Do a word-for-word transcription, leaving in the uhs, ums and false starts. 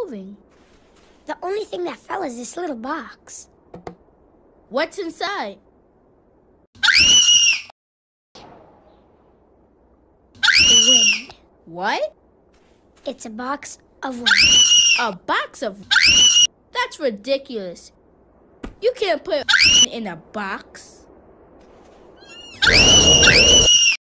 moving. The only thing that fell is this little box. What's inside? Wind. What? It's a box of wind. A box of... That's ridiculous. You can't put in a box.